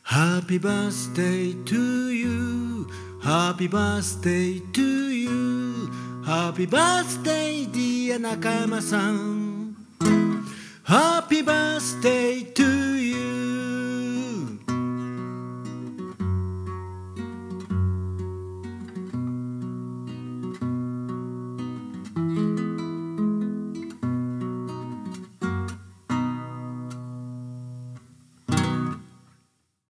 Happy birthday to you. Happy birthday to you. Happy birthday dear 仲間さん。Happy birthday to